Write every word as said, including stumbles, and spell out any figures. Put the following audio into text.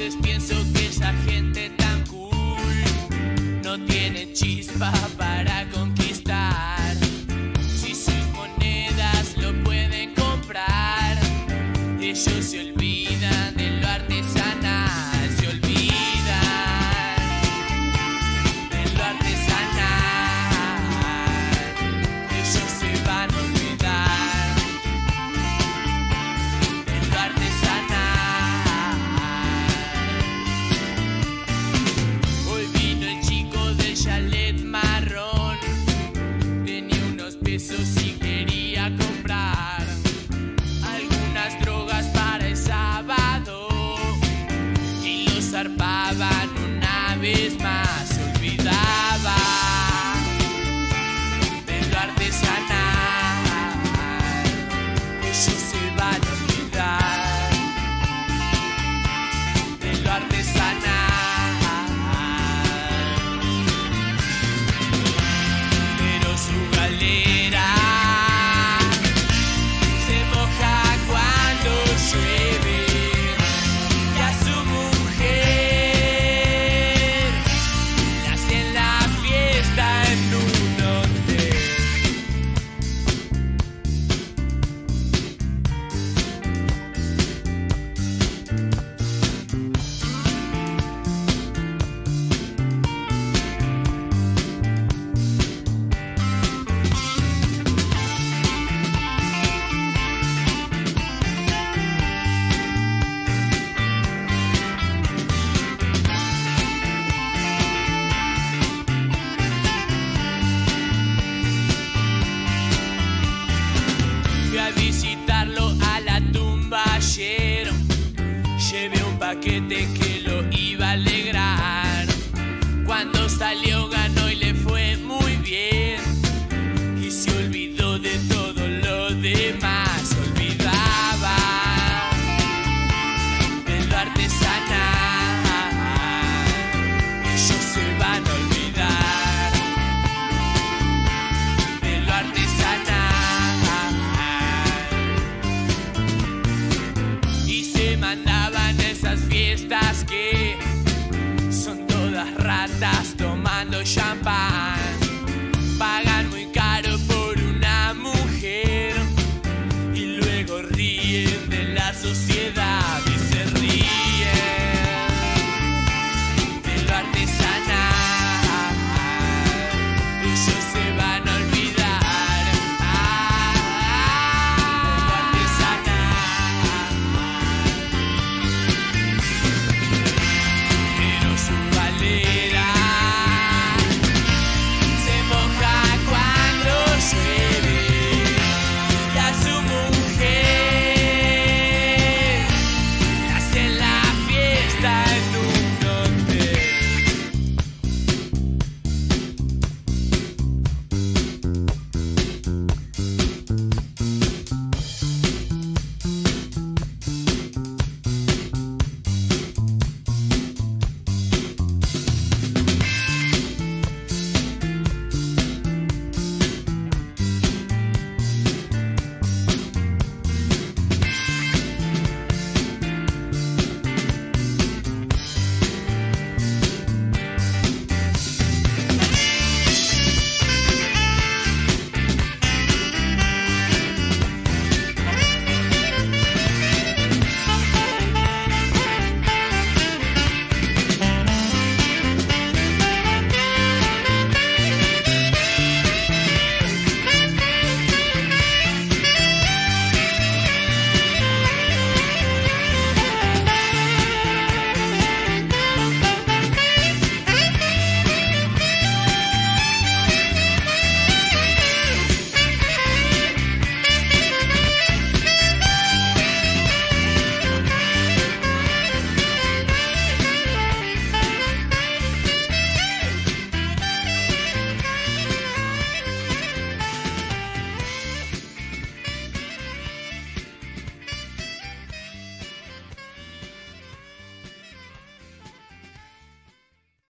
veces pienso que esa gente tan cool no tiene chispa para conquistar. Si sus monedas lo pueden comprar, ellos se olvidan de lo artesanal, se olvidan de lo artesanal. Ellos se van a olvidar de lo artesanal. Hoy vino el chico del chalet marrón, tenía unos pesos y quería comprar algunas drogas para el sábado y lo zarpaban una vez más. Se olvidaba de lo artesanal. Ellos se van a olvidar de lo artesanal. Pero su galera se moja cuando llueve y a su mujer le hacen la fiesta en un hotel. Fui a visitarlo a la tumba ayer, llevé un paquete que lo iba a alegrar. Cuando salió ganó y le fue muy bien y se olvidó de todo lo demás.